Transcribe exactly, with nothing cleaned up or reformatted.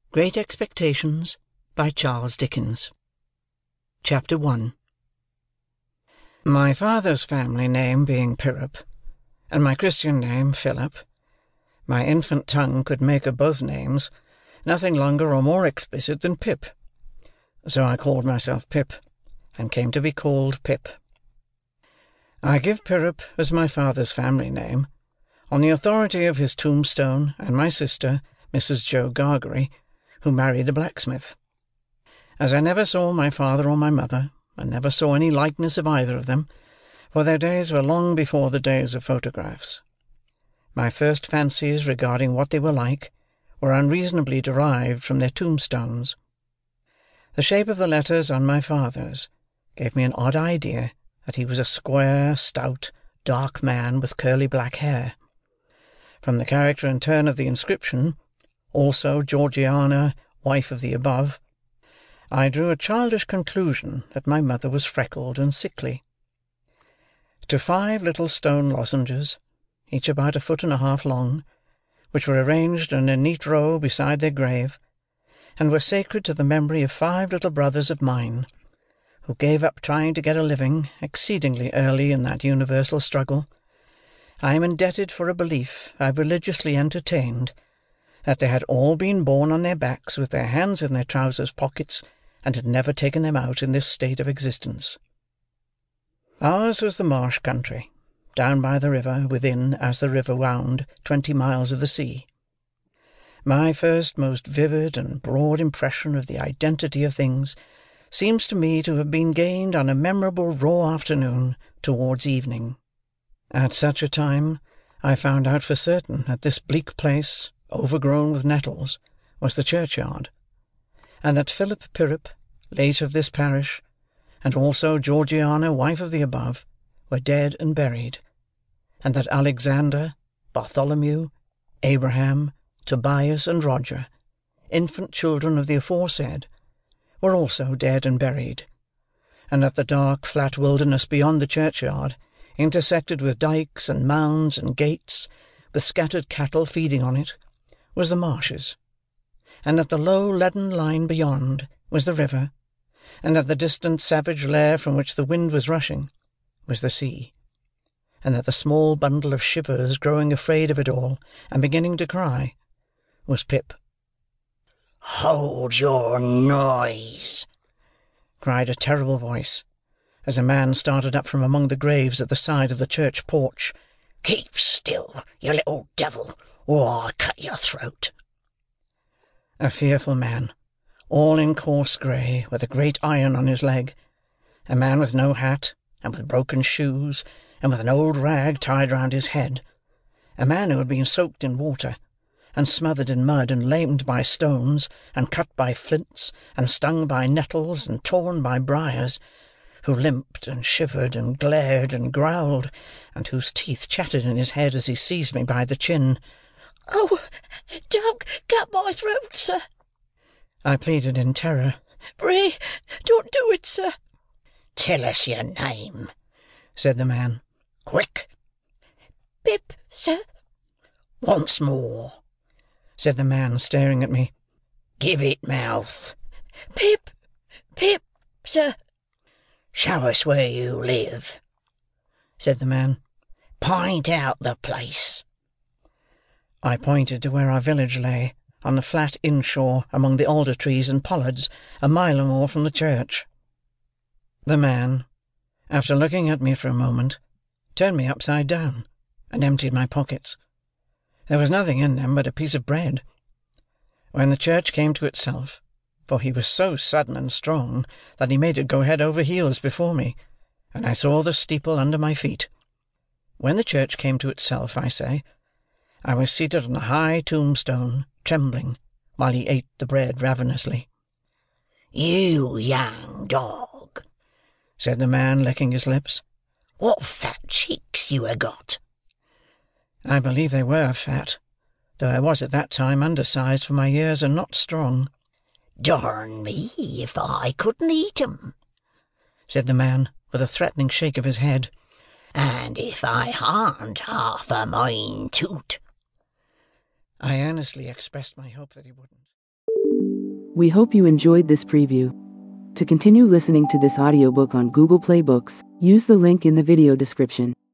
Great Expectations, by Charles Dickens. Chapter one. My father's family name being Pirrip, and my Christian name Philip, my infant tongue could make of both names nothing longer or more explicit than Pip. So I called myself Pip, and came to be called Pip. I give Pirrip as my father's family name, on the authority of his tombstone and my sister, Missus Joe Gargery, who married the blacksmith. As I never saw my father or my mother, and never saw any likeness of either of them, for their days were long before the days of photographs, my first fancies regarding what they were like were unreasonably derived from their tombstones. The shape of the letters on my father's gave me an odd idea that he was a square, stout, dark man with curly black hair. From the character and turn of the inscription, also Georgiana, wife of the above, I drew a childish conclusion that my mother was freckled and sickly. To five little stone lozenges, each about a foot and a half long, which were arranged in a neat row beside their grave, and were sacred to the memory of five little brothers of mine, who gave up trying to get a living exceedingly early in that universal struggle, I am indebted for a belief I religiously entertained, that they had all been born on their backs with their hands in their trousers pockets, and had never taken them out in this state of existence. Ours was the marsh country, down by the river, within, as the river wound, twenty miles of the sea. My first most vivid and broad impression of the identity of things seems to me to have been gained on a memorable raw afternoon towards evening. At such a time, I found out for certain that this bleak place, overgrown with nettles, was the churchyard, and that Philip Pirrip, late of this parish, and also Georgiana, wife of the above, were dead and buried, and that Alexander, Bartholomew, Abraham, Tobias, and Roger, infant children of the aforesaid, were also dead and buried, and that the dark flat wilderness beyond the churchyard, intersected with dykes and mounds and gates, with scattered cattle feeding on it, was the marshes, and that the low leaden line beyond was the river, and that the distant savage lair from which the wind was rushing was the sea, and that the small bundle of shivers growing afraid of it all, and beginning to cry, was Pip. "Hold your noise!" cried a terrible voice, as a man started up from among the graves at the side of the church porch. "Keep still, you little devil, or I'll cut your throat." A fearful man, all in coarse grey, with a great iron on his leg, a man with no hat, and with broken shoes, and with an old rag tied round his head, a man who had been soaked in water, and smothered in mud, and lamed by stones, and cut by flints, and stung by nettles, and torn by briars, who limped, and shivered, and glared, and growled, and whose teeth chattered in his head as he seized me by the chin. "Oh, don't cut my throat, sir," I pleaded in terror. "Pray, don't do it, sir." "Tell us your name," said the man. "Quick." "Pip, sir." "Once more," said the man, staring at me. "Give it mouth." "Pip, Pip, sir." "Show us where you live," said the man. "Point out the place." I pointed to where our village lay, on the flat inshore among the alder trees and pollards, a mile or more from the church. The man, after looking at me for a moment, turned me upside down, and emptied my pockets. There was nothing in them but a piece of bread. When the church came to itself, for he was so sudden and strong that he made it go head over heels before me, and I saw the steeple under my feet. When the church came to itself, I say, I was seated on a high tombstone, trembling, while he ate the bread ravenously. "You young dog," said the man, licking his lips, "what fat cheeks you ha' got." I believe they were fat, though I was at that time undersized for my years and not strong. "Darn me if I couldn't eat 'em," said the man, with a threatening shake of his head. "And if I hadn't half a mind to't." I earnestly expressed my hope that he wouldn't. We hope you enjoyed this preview. To continue listening to this audiobook on Google Play Books, use the link in the video description.